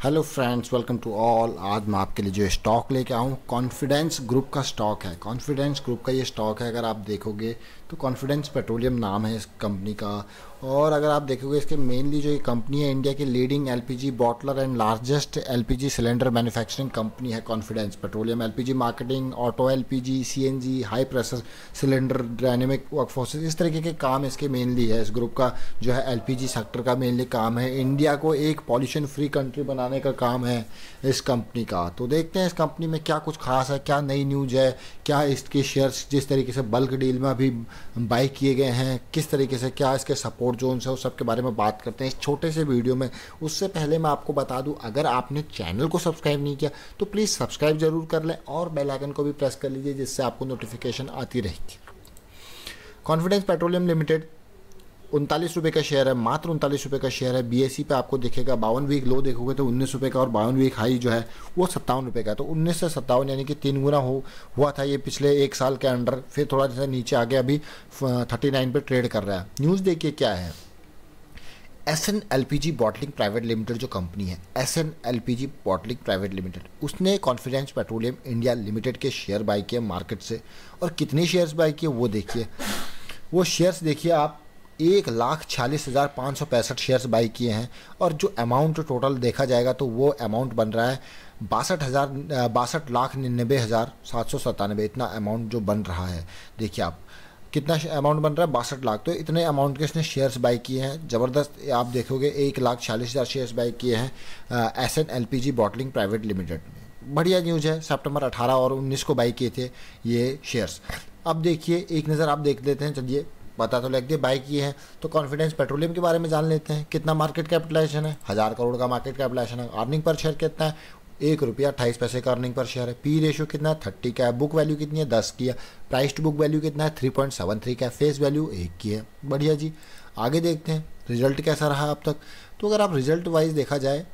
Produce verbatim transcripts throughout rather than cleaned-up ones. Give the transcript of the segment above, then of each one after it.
Hello friends, welcome to all. आज मैं आपके लिए जो स्टॉक लेके आऊँ कॉन्फिडेंस ग्रुप का स्टॉक है। कॉन्फिडेंस ग्रुप का ये स्टॉक है। अगर आप देखोगे तो कॉन्फिडेंस पेट्रोलियम नाम है इस कंपनी का। और अगर आप देखोगे इसके मेनली जो ये कंपनी है इंडिया की leading LPG bottler and largest LPG cylinder manufacturing company है Confidence Petroleum. LPG marketing, auto LPG, CNG, high pressure cylinder, dynamic workforces, इस तरीके के काम इसके मेनली है। इस ग्रुप का जो है एलपीजी सेक्टर का मेनली काम है। इंडिया को एक पॉल्यूशन फ्री कंट्री बनाने का काम है इस कंपनी का। तो देखते हैं इस कंपनी में क्या कुछ खास है, क्या नई न्यूज है, क्या इसके शेयर्स जिस तरीके से बल्क डील में अभी बाई किए गए हैं, किस तरीके से, क्या इसके सपोर्ट जोन्स है, उस सब के बारे में बात करते हैं इस छोटे से वीडियो में। उससे पहले मैं आपको बता दूं, अगर आपने चैनल को सब्सक्राइब नहीं किया तो प्लीज़ सब्सक्राइब जरूर कर लें और बेल आइकन को भी प्रेस कर लीजिए, जिससे आपको नोटिफिकेशन आती रहेगी। कॉन्फिडेंस पेट्रोलियम लिमिटेड उनतालीस रुपये का शेयर है, मात्र उनतालीस रुपये का शेयर है। बीएसई पे आपको दिखेगा बावन वीक लो देखोगे तो उन्नीस रुपये का, और बावन वीक हाई जो है वो सत्तावन रुपये का। तो उन्नीस से सत्तावन यानी कि तीन गुना हो हुआ था ये पिछले एक साल के अंडर। फिर थोड़ा जैसा नीचे आ गया, अभी थर्टी नाइन पे ट्रेड कर रहा है। न्यूज़ देखिए क्या है। SN LPG bottling private limited जो कंपनी है, SN LPG bottling private limited, उसने कॉन्फिडेंस पेट्रोलियम इंडिया लिमिटेड के शेयर बाई किए मार्केट से। और कितने शेयर्स बाई किए वो देखिए। वो शेयर्स देखिए आप, एक लाख छियालीस हज़ार पाँच सौ पैंसठ शेयर्स बाई किए हैं। और जो अमाउंट टोटल देखा जाएगा तो वो अमाउंट बन रहा है बासठ हज़ार बासठ लाख निन्यानवे हज़ार सात सौ सत्तानवे। इतना अमाउंट जो बन रहा है, देखिए आप कितना अमाउंट बन रहा है, बासठ लाख। तो इतने अमाउंट के इसने शेयर्स बाई किए हैं। ज़बरदस्त। आप देखोगे एक लाख छियालीस हज़ार शेयर्स बाई किए हैं SN LPG bottling private limited में। बढ़िया न्यूज़ है। सितंबर अठारह और उन्नीस को बाई किए थे ये शेयर्स। अब देखिए एक नज़र आप देख लेते हैं, चलिए पता तो लग गया बाई किए हैं। तो कॉन्फिडेंस पेट्रोलियम के बारे में जान लेते हैं। कितना मार्केट कैपिटलाइजेशन है, हज़ार करोड़ का मार्केट कैपिटलाइजेशन है। अर्निंग पर शेयर कितना है, एक रुपया अट्ठाईस पैसे का अर्निंग पर शेयर है। पी रेशियो कितना है, थर्टी का है। बुक वैल्यू कितनी है, दस की है। प्राइस टू बुक वैल्यू कितना है, थ्री पॉइंट सेवन थ्री का है। फेस वैल्यू एक की है। बढ़िया जी। आगे देखते हैं रिजल्ट कैसा रहा अब तक। तो अगर आप रिजल्ट वाइज देखा जाए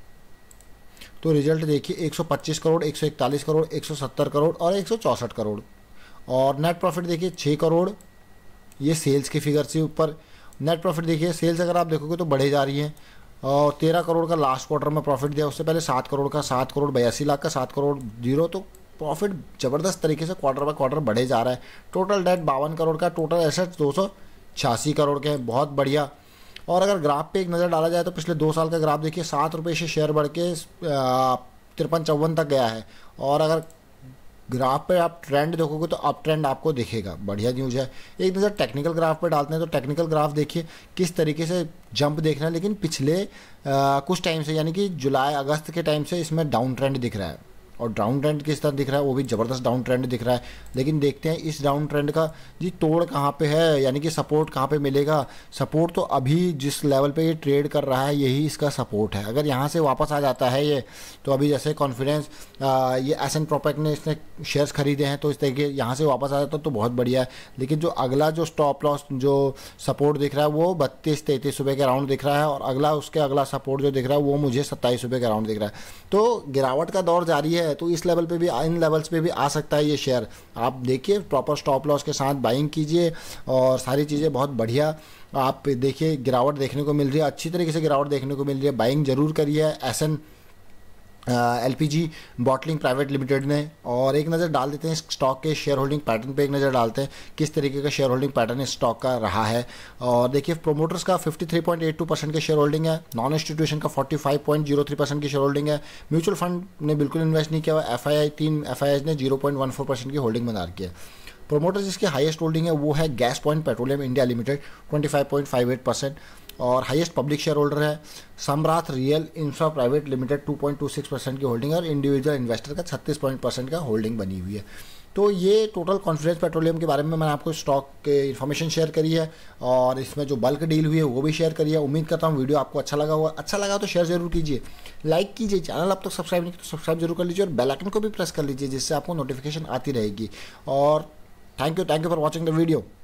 तो रिजल्ट देखिए एक सौ पच्चीस करोड़, एक सौ इकतालीस करोड़, एक सौ सत्तर करोड़ और एक सौ चौंसठ करोड़। और नेट प्रॉफिट देखिए छः करोड़, ये सेल्स के फिगर से ऊपर। नेट प्रॉफिट देखिए, सेल्स अगर आप देखोगे तो बढ़े जा रही है। और तेरह करोड़ का लास्ट क्वार्टर में प्रॉफिट दिया, उससे पहले सात करोड़ का, सात करोड़ बयासी लाख का, सात करोड़ जीरो। तो प्रॉफिट ज़बरदस्त तरीके से क्वार्टर बाय क्वार्टर बढ़े जा रहा है। टोटल डेट बावन करोड़ का, टोटल एसेट्स दो सौ छियासी करोड़ के हैं। बहुत बढ़िया। और अगर ग्राफ पे एक नज़र डाला जाए तो पिछले दो साल का ग्राफ देखिए, सात रुपये से शेयर बढ़ के तिरपन चौवन तक गया है। और अगर ग्राफ पे आप ट्रेंड देखोगे तो अप ट्रेंड आपको दिखेगा। बढ़िया न्यूज़ है। एक नज़र टेक्निकल ग्राफ पे डालते हैं तो टेक्निकल ग्राफ देखिए किस तरीके से जंप देख रहा है, लेकिन पिछले आ, कुछ टाइम से यानी कि जुलाई अगस्त के टाइम से इसमें डाउन ट्रेंड दिख रहा है। और डाउन ट्रेंड किस तरह दिख रहा है, वो भी ज़बरदस्त डाउन ट्रेंड दिख रहा है। लेकिन देखते हैं इस डाउन ट्रेंड का जी तोड़ कहाँ पे है, यानी कि सपोर्ट कहाँ पे मिलेगा। सपोर्ट तो अभी जिस लेवल पे ये ट्रेड कर रहा है यही इसका सपोर्ट है। अगर यहाँ से वापस आ जाता है ये, तो अभी जैसे कॉन्फिडेंस ये एसन प्रोपेक्ट ने इसने शेयर्स खरीदे हैं, तो इस तरीके यहाँ से वापस आ जाता तो बहुत बढ़िया है। लेकिन जो अगला जो स्टॉप लॉस जो सपोर्ट दिख रहा है वो बत्तीस तैंतीस रुपये के अराउंड दिख रहा है। और अगला उसके अगला सपोर्ट जो दिख रहा है वो मुझे सत्ताईस रुपये के अराउंड दिख रहा है। तो गिरावट का दौर जारी है, तो इस लेवल पे भी, इन लेवल्स पे भी आ सकता है ये शेयर। आप देखिए प्रॉपर स्टॉप लॉस के साथ बाइंग कीजिए और सारी चीज़ें बहुत बढ़िया। आप देखिए गिरावट देखने को मिल रही है, अच्छी तरीके से गिरावट देखने को मिल रही है। बाइंग जरूर करिए SN LPG bottling private limited ने। और एक नज़र डाल देते हैं स्टॉक के शेयर होल्डिंग पैटर्न पे, एक नज़र डालते हैं किस तरीके का शेयर होल्डिंग पैटर्न इस स्टॉक का रहा है। और देखिए प्रोमोटर्स का तिरेपन पॉइंट आठ दो परसेंट के शेयर होल्डिंग है। नॉन इंस्टीट्यूशन का पैंतालीस पॉइंट शून्य तीन परसेंट की शेयर होल्डिंग है। म्यूचुअल फंड ने बिल्कुल इन्वेस्ट नहीं किया हुआ। एफ आई आई तीन एफ आई आई ने zero point one four percent की होल्डिंग बना रखी है। प्रोमोटर जिसकी हाईएस्ट होल्डिंग है वो है gas point petroleum India limited, पच्चीस पॉइंट फाइव एट परसेंट। और हाईएस्ट पब्लिक शेयर होल्डर है Samrat real infra private limited, two point two six percent की होल्डिंग है। और इंडिविजुअल इन्वेस्टर का छत्तीस पॉइंट परसेंट का होल्डिंग बनी हुई है। तो ये टोटल कॉन्फिडेंस पेट्रोलियम के बारे में मैंने आपको स्टॉक के इन्फॉर्मेशन शेयर करी है। और इसमें जो बल्क डील हुई है वो भी शेयर करी है। उम्मीद करता हूँ वीडियो आपको अच्छा लगा होगा। अच्छा लगा तो शेयर जरूर कीजिए, लाइक कीजिए। चैनल अब तक सब्सक्राइब नहीं किया तो सब्सक्राइब जरूर कर लीजिए और बेल आइकन को भी प्रेस कर लीजिए, जिससे आपको नोटिफिकेशन आती रहेगी। और thank you thank you for watching the video.